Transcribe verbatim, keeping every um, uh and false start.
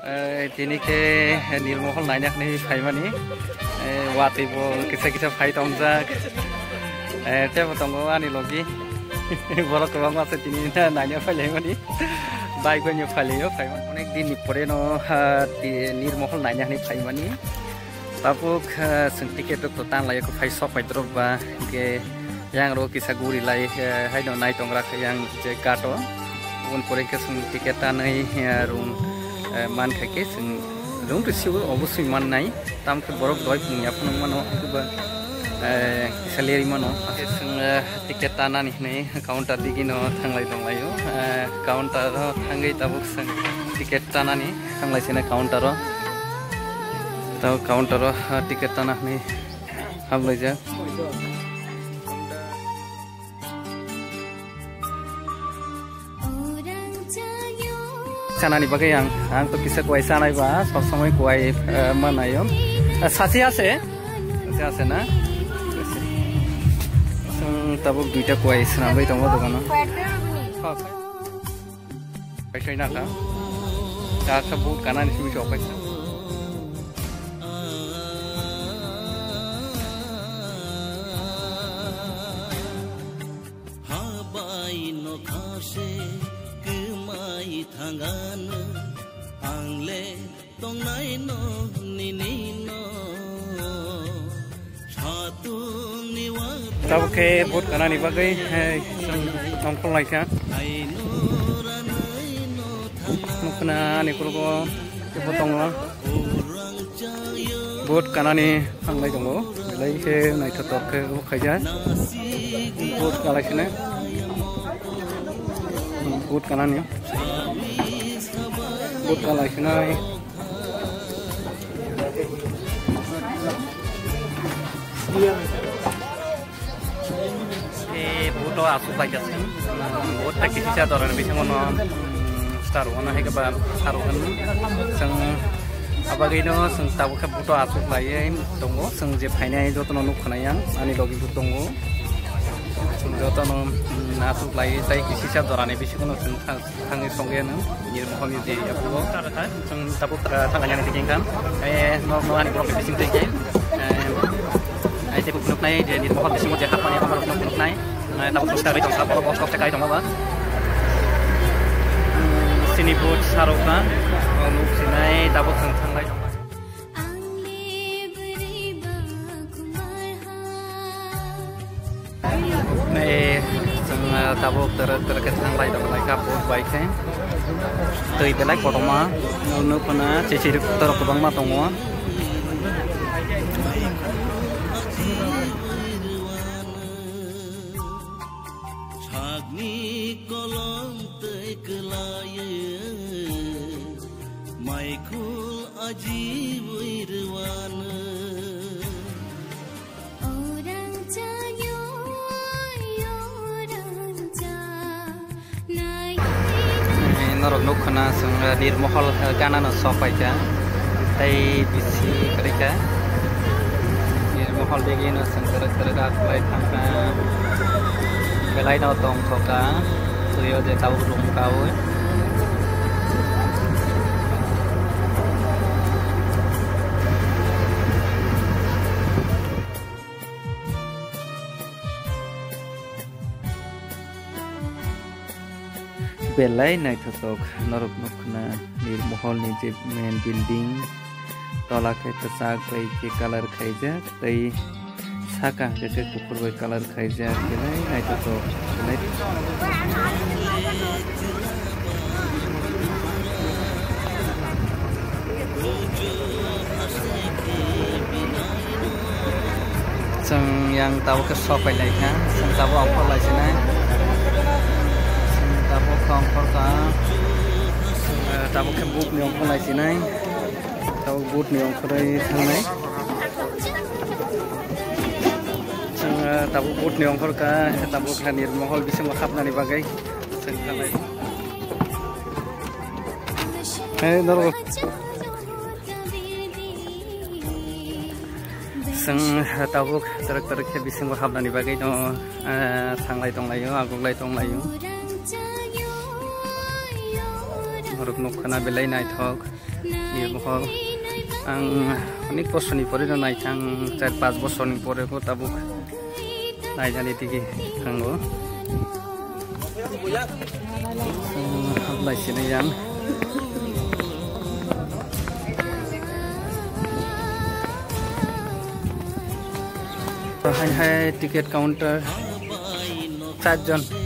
Tini ke nirmohol nanya nih faimani, wati bol kisah-kisah fight omzak, tiap tunggu ani logi, borok kebang masa tini nanya faimani, baik gue nyupai yo faiman, onek di nipore no nirmohol nanya nih faimani, tapuk sentiket itu total lah ya ku fai sok fai terus bah ke yang ro kisah guri lah ya, hai no naik tongrak yang jekato, un pore ke sentiket tanai room man kake sing rung resiu obviously man nai tam ke borok doi punya pun mano itu ba salary mano sing tiket tanah nih nih counter digi no thanglai tonglai yo counter thangai tabuk sing tiket tanah nih thanglai sine counter ro tau counter ro tiket tanah nih hamlai ja sana ni bagai yang ang to kisah kuai sana iba sob samoi kuai mana yo sasi ase sasi ase na sing tabuk duita kuai sana bai tongo dogono paisai na ka ka sabut kanan simi shop paisa habai no khase Tangan angle tongnai no nini no satu niwa tau ke bot kana ni bagai nongkol lai ka nukna ni kurgo botong la bot kana ni hanglai tongo lai ke nai thotok ke khaja bot kala sine bot kana ni bot kala sinai eh boto asu baja sen bot ta kisi adoran bisa ngono star wana he ba saruhan sang abagino sang tabu ka boto asu lai tongo sang je phainai jotono nukhnayan ani logi tongo jotono nasu lai tai kisi adoran bisa ngono tangi songgen nirmohol ni je apugo sang tabu tanganya ni kan eh no no ani profit sing tege ai te punuk nai je nirmohol bisa mo je hak ni kamar punuk nai tabu terus dari tong sapo bos kai tong ba sini bot sarukan nuk sinai tabu sang tanglai tong này sang tabok ter terkait tanglai tong lai ka bot baik sen tui belai potoma nu pana cici ter kubang ma tongo sagni kolom tei kelaya maikul ajib irwana norok nukhna sang nirmohol kana no sopai ja tai bisi krika nirmohol begi no sang terak terak lai thangka belai no tong thoka tuyo je tau rum kau belai nai thotok norok nukhna nirmohol ni je main building tola ke tasak bai ke color khaija tai saka ke ke kupur bai color khaija belai nai thotok belai sang yang tahu ke shop bai lai ka sang tahu apa lai sini tabu kong korka tabu ke boot ni ong lai sinai tabu boot ni ong krai thangai sang tabu boot ni ong korka tabu ke nirmohol bisa makhapna ni bagai sang thangai eh noro sang tabu terak terak ke bisa makhapna ni bagai no thanglai tonglai yo aguglai tonglai yo Ruk nuk kana belai nai thok Nirmohol ang अनेक बसरनि परे नायथां चार पाँच बसरनि परेबो Tabuk नायजानि दिगि थांगो हाबलायसिनो यां हाय हाय ticket counter चार जन